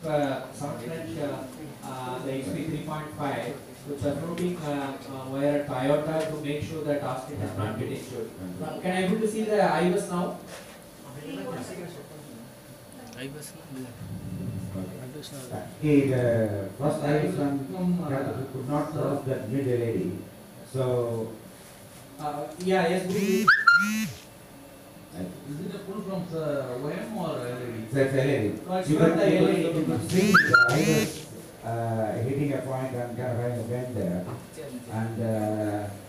some French the XP 3.5, which are floating wire at Toyota to make sure that Austin is not getting injured. Can I able to see the IBUS now? Okay, the first IBUS one could not cross that mid LED. So, Yeah, yes, we. Is it a pull from the OM or LED? that's LED. It's You from could, the you LED. could, you could see the IBUS hitting a point and kind of having a bend there. And